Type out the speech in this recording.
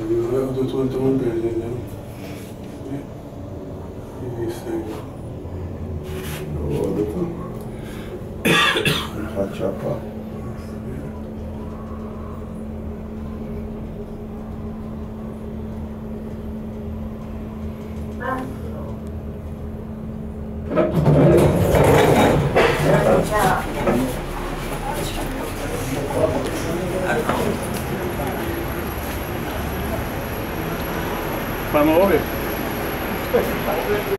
ho detto molto bene. Mi seguo. Ho detto. Faccia qua. Fanno ore.